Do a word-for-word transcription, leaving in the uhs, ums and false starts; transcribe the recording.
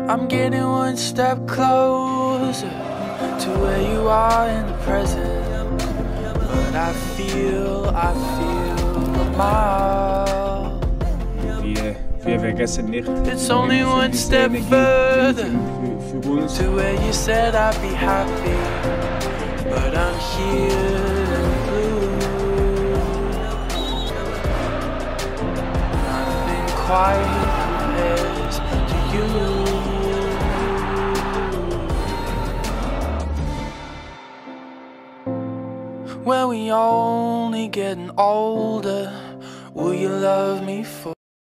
I'm getting one step closer to where you are in the present, but I feel, I feel a mile. Wir, wir vergessen nicht. It's only one step further to where you said I'd be happy, but I'm here in blue. Nothing quite compares to you. When we only getting older, will you love me for